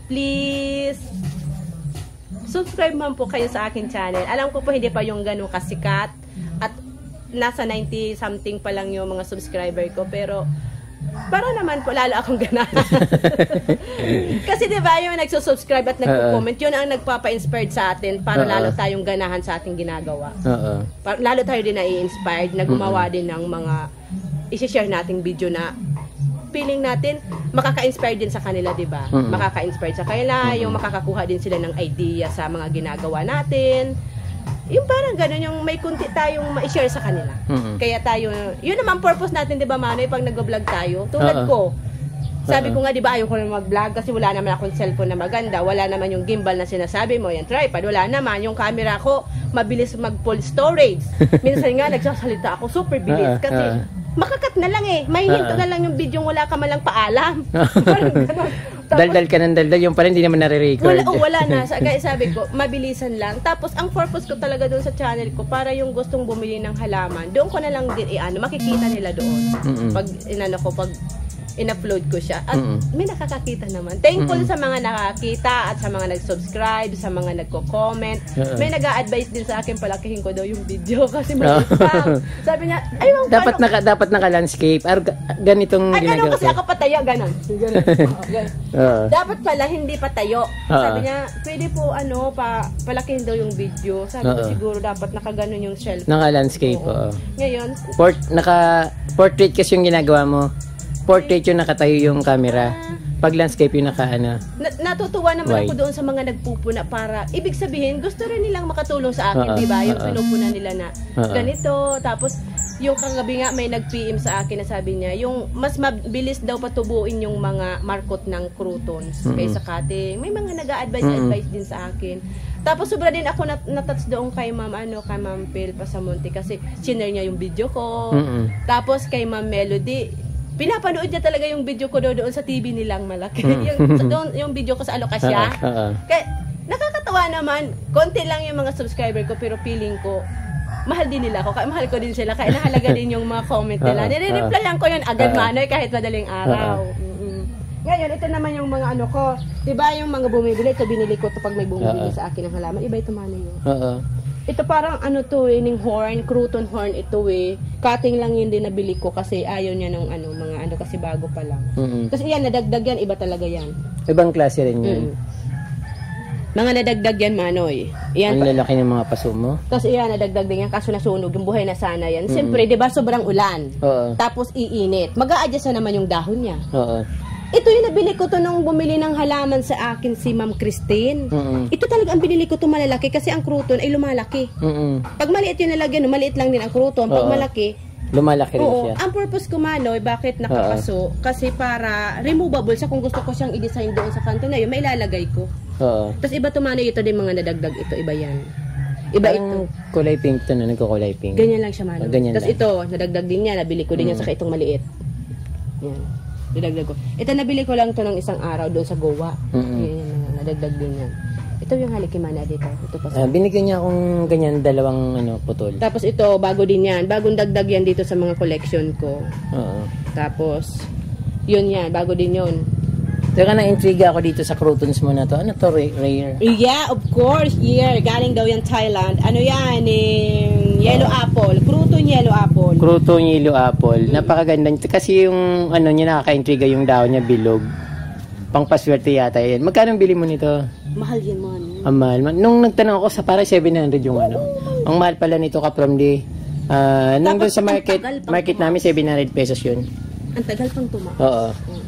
[SPEAKER 1] please subscribe man po kayo sa akin channel. Alam ko po hindi pa yung ganun kasikat at nasa ninety something pa lang yung mga subscriber ko. Pero para naman po lalo akong ganahan. Kasi diba yung nagsusubscribe at nagko-comment, yun ang nagpapa-inspired sa atin para uh-uh. lalo tayong ganahan sa ating ginagawa. Uh-uh. Para, lalo tayo din na-i-inspired na gumawa uh-uh. din ng mga isi-share nating video na feeling natin makaka-inspire din sa kanila, diba? Uh-uh. Makaka-inspire sa kanila, uh-uh. yung makakakuha din sila ng idea sa mga ginagawa natin. Yung parang gano'n, yung may kunti tayong ma-share sa kanila. Mm-hmm. Kaya tayo, yun naman purpose natin, di ba, Manoy, pag nag-vlog tayo. Tulad uh-uh. ko, sabi uh-uh. ko nga, di ba, ayaw ko na mag-vlog kasi wala naman akong cellphone na maganda, wala naman yung gimbal na sinasabi mo, yung tripod, wala naman. Yung camera ko, mabilis mag-full storage. Minsan nga, nagsasalita ako, super bilis. Kasi, uh-uh. makakat na lang eh. May hinto uh-uh. na lang yung video, wala ka malang paalam. Parang gano'n.
[SPEAKER 2] daldal ka ng daldal, yung pala hindi naman nare-record.
[SPEAKER 1] Wala, oh, wala na. Sa, kaya sabi ko, mabilisan lang. Tapos, ang purpose ko talaga doon sa channel ko, para yung gustong bumili ng halaman, doon ko na lang din, eh, ano, makikita nila doon. Mm-mm. Pag, inano ko, pag in-upload ko siya. At mm-mm. may nakakakita naman. Thankful mm-mm. sa mga nakakita at sa mga nag-subscribe, sa mga nagko-comment. Uh-uh. May nag-a-advise din sa akin, palakihin ko daw yung video kasi maliit pa. Sabi niya, ay, wang,
[SPEAKER 2] dapat
[SPEAKER 1] ano?
[SPEAKER 2] naka dapat naka-landscape. Ar ganitong
[SPEAKER 1] ay,
[SPEAKER 2] ginagawa.
[SPEAKER 1] Ano kasi ako patayo, ganon. Ganon. uh-huh. Dapat pala hindi patayo. Uh-huh. Sabi niya, pwede po ano, pa palakihin daw yung video. Sabi uh-huh. ko siguro dapat naka-ganon yung shelf.
[SPEAKER 2] Naka-landscape, oo. Uh-huh.
[SPEAKER 1] Ngayon,
[SPEAKER 2] Port naka-portrait kasi yung ginagawa mo. Portrait yung nakatayo yung camera. Pag landscape yung naka ano.
[SPEAKER 1] Na natutuwa naman wide. Ako doon sa mga nagpupuna para ibig sabihin gusto rin nilang makatulong sa akin, uh -uh. 'di ba? Yung uh -uh. pinupuna nila na uh -uh. ganito, tapos yung kagabi nga may nag-P M sa akin na sabi niya, yung mas mabilis daw patubuin yung mga markot ng croutons mm -hmm. kaysa cutting. May mga nag-a-advise mm -hmm. advice din sa akin. Tapos sobra din ako nat natouch doon kay Ma'am ano, kay Ma'am Phil Pasamonte kasi share niya yung video ko. Mm -hmm. Tapos kay Ma'am Melody pinapanood niya talaga yung video ko doon sa T V nilang malaki. yung, doon, yung video ko sa Alokasya. Uh, uh, uh. Kaya, nakakatawa naman. Konti lang yung mga subscriber ko, pero feeling ko, mahal din nila ako. Kaya mahal ko din sila. Kaya nahalaga din yung mga comment nila. Uh, uh, Nire-replyan ko yun agad uh, manoy kahit madaling araw. Uh, uh. Mm-hmm. Ngayon, ito naman yung mga ano ko. Diba yung mga bumibili? Ito binili ko ito pag may bumibili uh, uh. sa akin ng halaman. Iba ito manoy yun. Uh, uh. Ito parang ano to eh, ning horn, crouton horn ito eh. Cutting lang yun din nabili ko kasi ayaw niya ng ano, mga ano kasi bago pa lang. Mm-hmm. Kasi yan, nadagdag yan, iba talaga yan.
[SPEAKER 2] Ibang klase rin yun.
[SPEAKER 1] Mm-hmm. Mga nadagdag yan, Manoy. Yan,
[SPEAKER 2] ang lalaki ng mga paso mo.
[SPEAKER 1] Kasi yan, nadagdag din yan, kaso nasunog, yung buhay na sana yan. Mm-hmm. Siyempre, di ba, sobrang ulan. Oo. Tapos iinit. Mag-a-adjust na naman yung dahon niya. Oo. Ito yung nabili ko to nung bumili ng halaman sa akin si Ma'am Christine. Mm-hmm. Ito talaga ang binili ko to malalaki kasi ang crouton ay lumalaki. Mm-hmm. Pag maliit yung nalagyan, maliit lang din ang crouton. Pag Oo. malaki,
[SPEAKER 2] lumalaki rin
[SPEAKER 1] oo,
[SPEAKER 2] siya. Ang
[SPEAKER 1] purpose ko Manoy, bakit nakapaso? Oo. Kasi para removable siya kung gusto ko siyang i-design doon sa kanto na yun, may ilalagay ko. Oo. Tapos iba to Manoy, ito din mga nadagdag ito, iba yan. Iba
[SPEAKER 2] ang
[SPEAKER 1] ito.
[SPEAKER 2] Kulay pink to na, nagkukulay pink.
[SPEAKER 1] Ganyan lang siya Manoy.
[SPEAKER 2] Ganyan
[SPEAKER 1] Tapos ito, nadagdag din niya, nabili ko din mm. yan sa itong maliit. Yan. Nadagdag ko. Ito nabili ko lang to ng isang araw doon sa Goa. Mm-hmm. Yan, nadagdag din yan. Ito yung halikimana dito. Ito pa
[SPEAKER 2] uh, binigyan niya akong ganyan dalawang ano putol.
[SPEAKER 1] Tapos ito bago din yan. Bagong dagdag yan dito sa mga collection ko. Oo. Tapos yun yan, bago din yun.
[SPEAKER 2] Teka, na-intriga ako dito sa croutons mo na to. Ano to, rare?
[SPEAKER 1] Yeah, of course. Yeah, galing daw yan Thailand. Ano yan? Eh, yellow oh. apple. Crouton yellow apple.
[SPEAKER 2] Crouton yellow apple. Mm. Napakaganda. Kasi yung ano niya, nakaka-intriga yung dahon niya, bilog. Pangpaswerte yata yan. Magkano bili mo nito?
[SPEAKER 1] Mahal yan man.
[SPEAKER 2] Ang mahal man. Nung nagtanong ako sa para seven hundred yung ano. Oh, ang mahal pala nito ka from the uh, nung doon sa market, market namin seven hundred pesos yun.
[SPEAKER 1] Ang tagal pang tuma.
[SPEAKER 2] Oo.
[SPEAKER 1] Mm.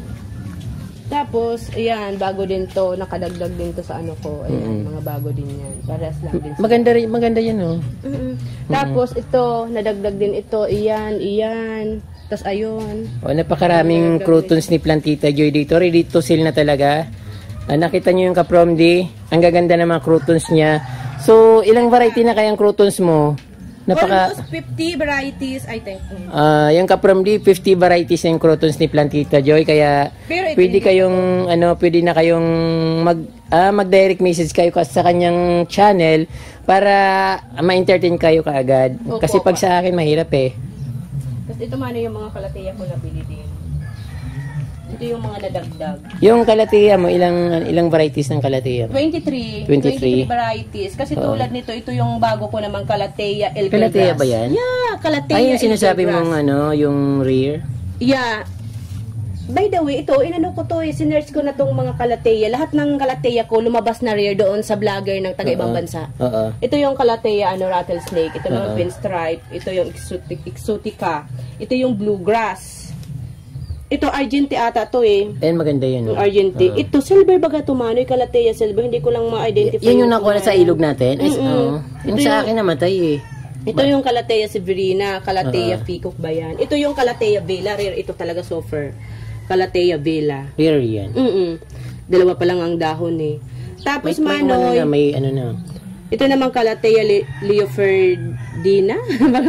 [SPEAKER 1] Tapos, ayan, bago din to, nakadagdag din to sa ano ko. Ayan, mm-hmm. mga bago din yan. Pares lang din.
[SPEAKER 2] Maganda rin, maganda yan, oh.
[SPEAKER 1] Mm-hmm. Tapos, ito, nadagdag din ito. Iyan, iyan. Tapos, ayun.
[SPEAKER 2] O, napakaraming croutons ni Plantita Joy dito. Ready to sell na talaga. Ah, nakita nyo yung kapromdi. Ang gaganda ng mga croutons niya. So, ilang variety na kayang croutons mo?
[SPEAKER 1] Napaka, almost fifty varieties, I think.
[SPEAKER 2] Ah, uh, yung kapromdi, fifty varieties ng croutons ni Plantita Joy, kaya pwede kayong ano, pwede na kayong mag ah, mag-direct message kayo sa kanyang channel para ma-entertain kayo kaagad. Opo, kasi pag sa akin mahirap eh.
[SPEAKER 1] Kasi ito man yung mga kalateya ko nabili din. Ito yung mga nadagdag.
[SPEAKER 2] Yung kalateya mo, ilang ilang varieties ng kalateya?
[SPEAKER 1] twenty-three. twenty-three varieties. Kasi oh. tulad nito, ito yung bago ko namang kalateya elder
[SPEAKER 2] Kalateya ba yan?
[SPEAKER 1] Yeah, kalateya.
[SPEAKER 2] Ay, yung sinasabi mong ano, yung rare?
[SPEAKER 1] Yeah. By the way, ito, inano ko to eh, sinerge ko na tong mga kalateya. Lahat ng kalateya ko lumabas na rare doon sa vlogger ng taga-ibang bansa. Uh -uh. Ito yung kalateya, ano, rattlesnake. Ito uh -uh. yung pinstripe. Ito yung exotic, exotica. Ito yung bluegrass. Ito, Argenti ata to eh.
[SPEAKER 2] Eh, maganda yun.
[SPEAKER 1] No? Argenti. Uh -huh. Ito, silver baga to, Manoy, kalateya silver. Hindi ko lang ma-identify.
[SPEAKER 2] Yan yung nakuha sa ilog natin? Mm -hmm. uh, yung sa akin namatay eh.
[SPEAKER 1] Ito ba? Yung kalateya severina, kalateya uh -huh. peacock ba yan? Ito yung kalateya vela, rare. Ito talaga sofer. Kalateya vela.
[SPEAKER 2] Rare yan.
[SPEAKER 1] Mm -mm. Dalawa pa lang ang dahon eh. Tapos, may,
[SPEAKER 2] May,
[SPEAKER 1] Manoy.
[SPEAKER 2] may ano na.
[SPEAKER 1] Ito naman kalateya Le Leoferdina.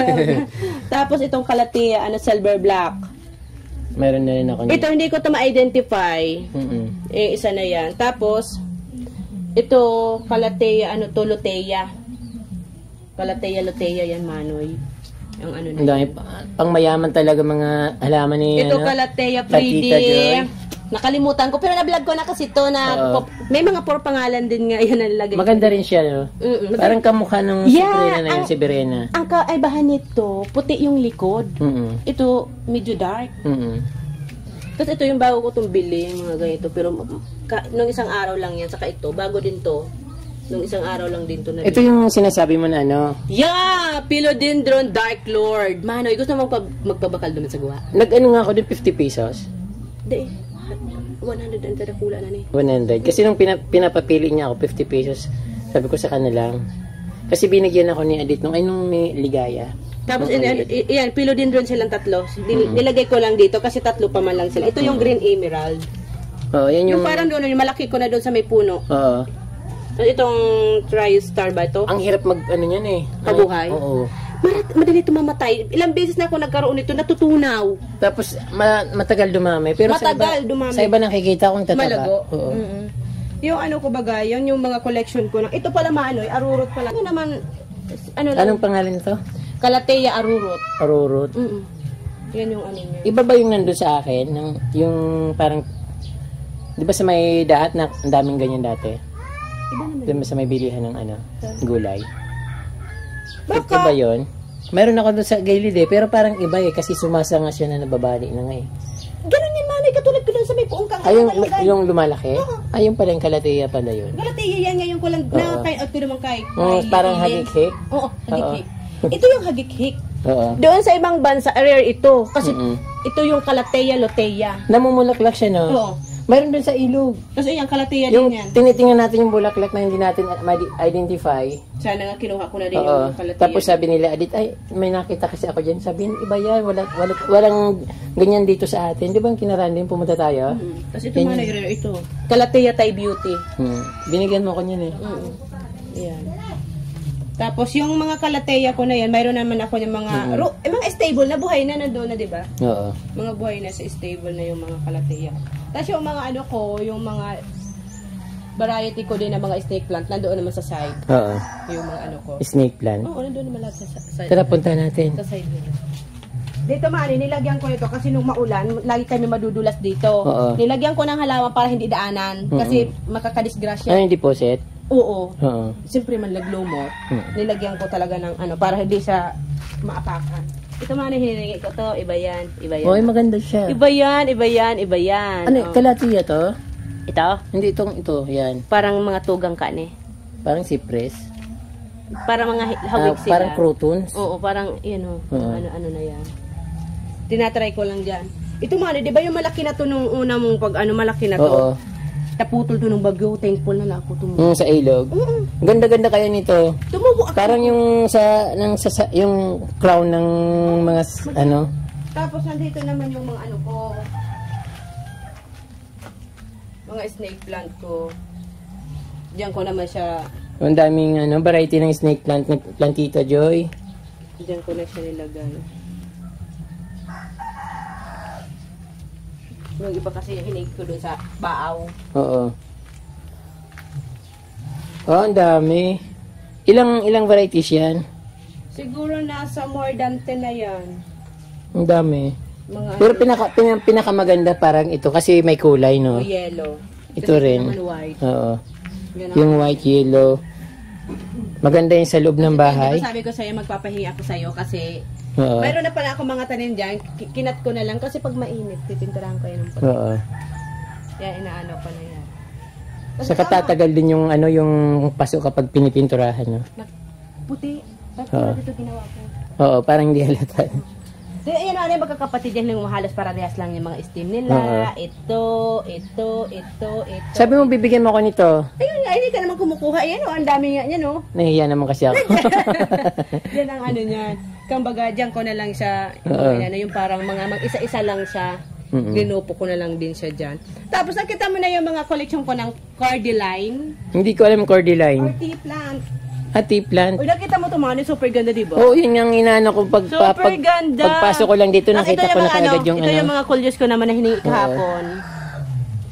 [SPEAKER 1] Tapos itong kalateya, ano, silver black.
[SPEAKER 2] Meron na rin ako.
[SPEAKER 1] Ito, hindi ko ito ma-identify.
[SPEAKER 2] Mm -mm.
[SPEAKER 1] Eh, isa na yan. Tapos, ito, Calathea, ano to, Lutea. Calathea, Lutea yan, Manoy. Yung ano na.
[SPEAKER 2] Ang dami, pang mayaman talaga mga halaman ni
[SPEAKER 1] Ito,
[SPEAKER 2] ano,
[SPEAKER 1] Calathea,
[SPEAKER 2] Platita Joy.
[SPEAKER 1] Pretty. Nakalimutan ko, pero na-vlog ko na kasi to na,
[SPEAKER 2] Oo.
[SPEAKER 1] pop- may mga four pangalan din nga, yan nalagay.
[SPEAKER 2] Maganda rin siya, no?
[SPEAKER 1] Mm-mm.
[SPEAKER 2] Parang kamukha nung
[SPEAKER 1] Yeah,
[SPEAKER 2] si Brena na yun,
[SPEAKER 1] ang-
[SPEAKER 2] si Brena.
[SPEAKER 1] Ang kaibahan nito, puti yung likod.
[SPEAKER 2] Mm-mm.
[SPEAKER 1] Ito, medyo dark.
[SPEAKER 2] Mm-mm.
[SPEAKER 1] Tapos ito yung bago ko itong bili, mga ganito. Pero ka, nung isang araw lang yan, saka ito, bago din to. Nung isang araw lang din to na.
[SPEAKER 2] Ito yung sinasabi mo na ano,
[SPEAKER 1] Yeah! Philodendron Dark Lord. Manoy, gusto mo magpa, magpabakal doon sa gawa?
[SPEAKER 2] nag-ano nga ako din fifty pesos.
[SPEAKER 1] Hindi. one hundred ang tarakula na ni.
[SPEAKER 2] one hundred. Kasi nung pina, pinapapili niya ako fifty pesos, sabi ko sa kanila lang. Kasi binigyan ako ni Adit nung ay nung may ligaya.
[SPEAKER 1] Tapos,
[SPEAKER 2] Nung
[SPEAKER 1] yan,
[SPEAKER 2] Adit.
[SPEAKER 1] yan, philodendron silang tatlo. Nil- Nilagay ko lang dito kasi tatlo pa man lang sila. Ito yung green emerald.
[SPEAKER 2] Oo, yan
[SPEAKER 1] Yung
[SPEAKER 2] yung...
[SPEAKER 1] parang doon, yung malaki ko na doon sa may puno.
[SPEAKER 2] Oo.
[SPEAKER 1] Tapos itong tri-star ba ito?
[SPEAKER 2] Ang hirap mag, ano yan eh.
[SPEAKER 1] Kabuhay?
[SPEAKER 2] Oo.
[SPEAKER 1] Marat, madali ito mamatay. Ilang beses na ako nagkaroon nito, natutunaw.
[SPEAKER 2] Tapos, ma- matagal dumami. Pero
[SPEAKER 1] Matagal
[SPEAKER 2] sa iba,
[SPEAKER 1] dumami.
[SPEAKER 2] Sa iba nakikita kong tataba.
[SPEAKER 1] Malago.
[SPEAKER 2] Oo.
[SPEAKER 1] Mm-mm. Yung ano ko baga, yun yung mga collection ko. Ng, ito pala maanoy, arurot pala. Ano naman, ano lang,
[SPEAKER 2] Anong pangalan nito?
[SPEAKER 1] Calathea arurot.
[SPEAKER 2] Arurut.
[SPEAKER 1] Mm-mm. Yan yung ano niya.
[SPEAKER 2] Iba ba yung nandun sa akin? Ng, yung parang... Di ba sa may daat na ang daming ganyan dati?
[SPEAKER 1] Iba naman.
[SPEAKER 2] Di ba sa may bilihan ng ano? Gulay?
[SPEAKER 1] Baka,
[SPEAKER 2] Ito ba yun? Meron ako doon sa gilid eh. Pero parang iba eh. Kasi sumasanga siya na nababali na nga eh.
[SPEAKER 1] ganun yan manay, katulad ko doon sa may puong kang
[SPEAKER 2] Ay, yung,
[SPEAKER 1] kalagay.
[SPEAKER 2] yung lumalaki?
[SPEAKER 1] Oo.
[SPEAKER 2] Ay, yung pala yung Calathea pala yun.
[SPEAKER 1] Calathea yan ngayon ko lang
[SPEAKER 2] Oo.
[SPEAKER 1] na kay, at naman kay.
[SPEAKER 2] Oh,
[SPEAKER 1] kay
[SPEAKER 2] parang
[SPEAKER 1] Lilin.
[SPEAKER 2] hagik-hik?
[SPEAKER 1] Oo, hagik-hik. Ito yung hagik-hik.
[SPEAKER 2] Oo.
[SPEAKER 1] Doon sa ibang bansa, rare ito. Kasi
[SPEAKER 2] Mm-mm.
[SPEAKER 1] ito yung Calathea lutea.
[SPEAKER 2] Namumulaklak siya, no?
[SPEAKER 1] Oo.
[SPEAKER 2] Mayroon doon sa ilog.
[SPEAKER 1] Kasi yung Calathea
[SPEAKER 2] Yung
[SPEAKER 1] din yan.
[SPEAKER 2] tinitingnan natin yung bulaklak na hindi natin ma-identify.
[SPEAKER 1] Sana nga kinuha ko na din
[SPEAKER 2] Oo.
[SPEAKER 1] yung Calathea.
[SPEAKER 2] Tapos sabi nila, Adit, ay, may nakita kasi ako dyan. Sabi, iba yan, wala, wala, walang ganyan dito sa atin. Di ba yung kinaraan din, pumunta tayo?
[SPEAKER 1] Mm. Tapos ito
[SPEAKER 2] Yan
[SPEAKER 1] man
[SPEAKER 2] yun.
[SPEAKER 1] rare ito. Calathea Thai Beauty.
[SPEAKER 2] Hmm. Binigyan mo ko niyan eh.
[SPEAKER 1] Mm. Yan. Tapos yung mga Calathea ko na yan, mayroon naman ako yung mga, ro- eh, mga stable na buhay na nandoon na, di ba?
[SPEAKER 2] Oo.
[SPEAKER 1] Mga buhay na sa stable na yung mga Calathea. Tapos yung mga ano ko, yung mga variety ko din na mga snake plant, nandoon naman sa side.
[SPEAKER 2] Oo.
[SPEAKER 1] Yung mga ano ko.
[SPEAKER 2] Snake plant.
[SPEAKER 1] Oo, nandoon naman lahat sa, sa side.
[SPEAKER 2] Tara, punta natin.
[SPEAKER 1] Sa side nila. Dito mani, nilagyan ko ito kasi nung maulan, lagi kami madudulas dito.
[SPEAKER 2] Oo.
[SPEAKER 1] Nilagyan ko ng halaman para hindi daanan kasi makakadisgrasya.
[SPEAKER 2] Ano yung deposit?
[SPEAKER 1] Oo.
[SPEAKER 2] Oo.
[SPEAKER 1] Siyempre man laglumot.
[SPEAKER 2] Hmm.
[SPEAKER 1] Nilagyan ko talaga ng ano para hindi siya maapakan. Ito man hinihingi ko to, iba yan, iba yan.
[SPEAKER 2] Oy, maganda siya.
[SPEAKER 1] Iba yan, iba yan, iba yan.
[SPEAKER 2] Ano,
[SPEAKER 1] Oh.
[SPEAKER 2] Calathea to?
[SPEAKER 1] Ito,
[SPEAKER 2] Hindi itong ito, yan.
[SPEAKER 1] parang mga tugang kane.
[SPEAKER 2] Parang cypress.
[SPEAKER 1] Parang mga hi-
[SPEAKER 2] Ah,
[SPEAKER 1] hawig sila.
[SPEAKER 2] parang crotons.
[SPEAKER 1] Oo, parang, yun o,
[SPEAKER 2] Oo.
[SPEAKER 1] ano-ano na yan. Tinatry ko lang dyan. Ito man, di ba yung malaki na to nung una mong pag ano, malaki na to?
[SPEAKER 2] Oo.
[SPEAKER 1] Naputol to nung bagyo, thankful na na ako tumubo.
[SPEAKER 2] Mm, sa ilog.
[SPEAKER 1] Oo,
[SPEAKER 2] Ganda-ganda kaya nito.
[SPEAKER 1] tumubo ako.
[SPEAKER 2] Parang yung sa ng sa, sa- yung crown ng mga s- ano.
[SPEAKER 1] Tapos nandito naman yung mga ano ko. Mga snake plant ko. Diyan ko naman siya,
[SPEAKER 2] Ang daming ano variety ng snake plant ng Plantita Joy.
[SPEAKER 1] diyan ko na siya nilagay. Yung iba kasi hinig ko dun sa baaw.
[SPEAKER 2] Oo. Oh, ang dami. Ilang ilang varieties 'yan?
[SPEAKER 1] Siguro nasa more than ten na yan.
[SPEAKER 2] Ang dami.
[SPEAKER 1] Mga
[SPEAKER 2] Pero pinaka pina, pinakamaganda parang ito kasi may kulay,
[SPEAKER 1] ano,
[SPEAKER 2] no.
[SPEAKER 1] yellow.
[SPEAKER 2] Ito
[SPEAKER 1] Kasi
[SPEAKER 2] rin.
[SPEAKER 1] naman white.
[SPEAKER 2] Oo.
[SPEAKER 1] Yan ang-
[SPEAKER 2] Yung white, yellow. Maganda yung sa loob ng
[SPEAKER 1] Di
[SPEAKER 2] bahay.
[SPEAKER 1] ba sabi ko sa'yo, magpapahingi ako sa'yo kasi
[SPEAKER 2] Oo.
[SPEAKER 1] mayroon na pala ako mga tanim dyan. Ki- Kinat ko na lang kasi pag mainit, pipinturahan ko yun ng puti.
[SPEAKER 2] Oo.
[SPEAKER 1] Yan, inaano ko na yan.
[SPEAKER 2] Sa katatagal din yung ano yung paso kapag pinipinturahan, no.
[SPEAKER 1] Nag- Puti. Tapos
[SPEAKER 2] Oo.
[SPEAKER 1] dito ginawa ko.
[SPEAKER 2] Oo, parang hindi halata.
[SPEAKER 1] So, yan ano yung magkakapatid yan yung halos parehas lang yung mga steam nila. Ito, ito, ito, ito.
[SPEAKER 2] Sabi mo bibigyan mo ko nito.
[SPEAKER 1] Ayun nga, hindi ka naman kumukuha. Yan o, ang dami nga yan o.
[SPEAKER 2] Nahihiya naman kasi ako.
[SPEAKER 1] Yan ang ano niyan. Kambaga, dyan ko na lang siya, yung,
[SPEAKER 2] Oo.
[SPEAKER 1] ano, yung parang mga mag isa-isa lang siya.
[SPEAKER 2] Mm-mm.
[SPEAKER 1] Ginupo ko na lang din siya dyan. Tapos nakita mo na yung mga collection ko ng cordyline.
[SPEAKER 2] Hindi ko alam cordyline.
[SPEAKER 1] Or tea plant.
[SPEAKER 2] Ah, tea plant.
[SPEAKER 1] Uy, nakita mo ito man, super ganda diba?
[SPEAKER 2] Oo, yun yung inaano ko pag,
[SPEAKER 1] Super
[SPEAKER 2] pag,
[SPEAKER 1] ganda.
[SPEAKER 2] pagpasok ko lang dito,
[SPEAKER 1] Tapos
[SPEAKER 2] nakita
[SPEAKER 1] ito
[SPEAKER 2] ko
[SPEAKER 1] yung
[SPEAKER 2] na
[SPEAKER 1] mga
[SPEAKER 2] kagad yung
[SPEAKER 1] ito
[SPEAKER 2] ano.
[SPEAKER 1] yung mga coolies ko naman na hiningi kahapon.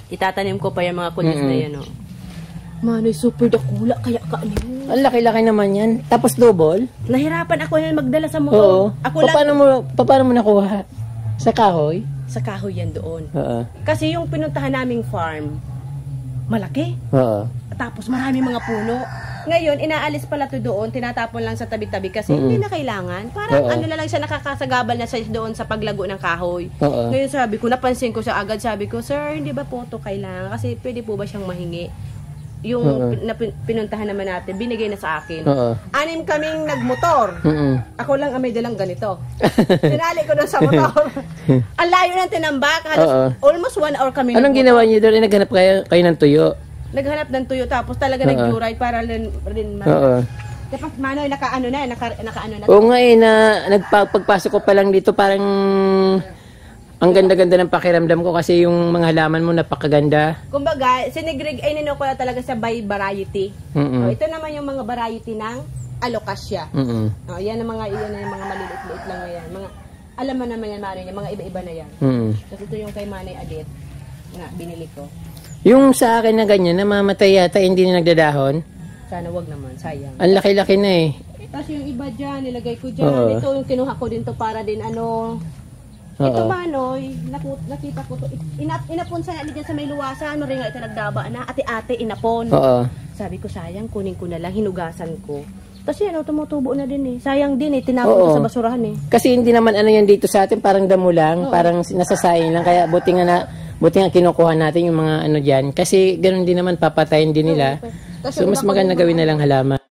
[SPEAKER 1] Itatanim ko pa yung mga kulis
[SPEAKER 2] Mm-mm.
[SPEAKER 1] na yan, oh. Manoy, super dakula, kaya ka ano.
[SPEAKER 2] Ang laki-laki naman yan. Tapos double?
[SPEAKER 1] Nahirapan ako na magdala sa
[SPEAKER 2] Oo.
[SPEAKER 1] motor. Ako lang
[SPEAKER 2] Paano mo, paano mo nakuha? Sa kahoy?
[SPEAKER 1] sa kahoy yan doon.
[SPEAKER 2] Oo.
[SPEAKER 1] Kasi yung pinuntahan naming farm, malaki.
[SPEAKER 2] Oo.
[SPEAKER 1] Tapos marami mga puno. Ngayon, inaalis pala to doon, tinatapon lang sa tabi-tabi kasi
[SPEAKER 2] Mm-mm.
[SPEAKER 1] hindi na kailangan. Parang
[SPEAKER 2] Oo.
[SPEAKER 1] ano na lang siya, nakakasagabal na siya doon sa paglago ng kahoy.
[SPEAKER 2] Oo.
[SPEAKER 1] Ngayon sabi ko, napansin ko siya agad, sabi ko, sir, hindi ba po to kailangan? Kasi pwede po ba siyang mahingi? Yung
[SPEAKER 2] Oo.
[SPEAKER 1] pin- na pin- pinuntahan naman natin, binigay na sa akin.
[SPEAKER 2] Oo.
[SPEAKER 1] Anim kaming nagmotor.
[SPEAKER 2] Mm-mm.
[SPEAKER 1] Ako lang ang may dalang ganito. Sinali ko doon sa motor. Ang layo ng tinambak. Halos
[SPEAKER 2] Oo.
[SPEAKER 1] almost one hour kami.
[SPEAKER 2] Anong
[SPEAKER 1] nagmotor.
[SPEAKER 2] ginawa niyo doon? Naghanap kayo, kayo ng tuyo?
[SPEAKER 1] Naghanap ng tuyo tapos talaga
[SPEAKER 2] Oo.
[SPEAKER 1] nag-joyride para rin, rin ma-
[SPEAKER 2] Oo.
[SPEAKER 1] Tapos manoy, naka-ano na, naka, naka-ano na.
[SPEAKER 2] Oo nga eh, na nagpagpasok ko pa lang dito, parang ang ganda-ganda ng pakiramdam ko kasi yung mga halaman mo napakaganda.
[SPEAKER 1] Kumbaga, sinigrig ay nino ko na talaga sa by variety.
[SPEAKER 2] Mm-mm.
[SPEAKER 1] Oh, ito naman yung mga variety ng alocasya.
[SPEAKER 2] Mm-mm.
[SPEAKER 1] Oh, yan ang mga iyan na yung mga maliliit-liit lang yan. Mga alam mo naman yan, Manay, yung mga iba-iba na yan.
[SPEAKER 2] Mm-mm.
[SPEAKER 1] Tapos ito yung kay Manay Adit na binili ko.
[SPEAKER 2] Yung sa akin na ganyan, namamatay yata, hindi na nagdadahon.
[SPEAKER 1] Sana wag naman, sayang.
[SPEAKER 2] Ang laki-laki na eh.
[SPEAKER 1] Tapos yung iba dyan, nilagay ko dyan.
[SPEAKER 2] Oo.
[SPEAKER 1] Ito yung kinuha ko din to para din ano. Ito
[SPEAKER 2] Oo.
[SPEAKER 1] Manoy, naku, nakita ko to. Inap, inapon sa dyan sa may luwasan. Ano rin nga ito nagdaba na. Ate-ate, inapon.
[SPEAKER 2] Oo.
[SPEAKER 1] Sabi ko, sayang, kunin ko na lang, hinugasan ko. Tapos yan, oh, tumutubo na din eh. Sayang din eh, tinapon
[SPEAKER 2] Oo.
[SPEAKER 1] ko sa basurahan eh.
[SPEAKER 2] Kasi hindi naman ano yan dito sa atin, parang damo lang,
[SPEAKER 1] Oo.
[SPEAKER 2] parang nasasayang lang. Kaya buti nga na, buti nga kinukuha natin yung mga ano dyan. Kasi ganun din naman, papatayin din nila.
[SPEAKER 1] Okay. Tapos
[SPEAKER 2] So
[SPEAKER 1] yung
[SPEAKER 2] mas
[SPEAKER 1] iba ko
[SPEAKER 2] maganda
[SPEAKER 1] yung
[SPEAKER 2] gawin
[SPEAKER 1] mga-
[SPEAKER 2] na lang halaman.